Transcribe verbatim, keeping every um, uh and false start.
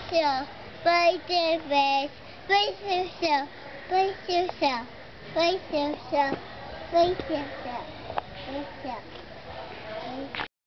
yourself. Brace your face. Brace yourself. Brace yourself. Brace yourself. Brace yourself. Brace yourself.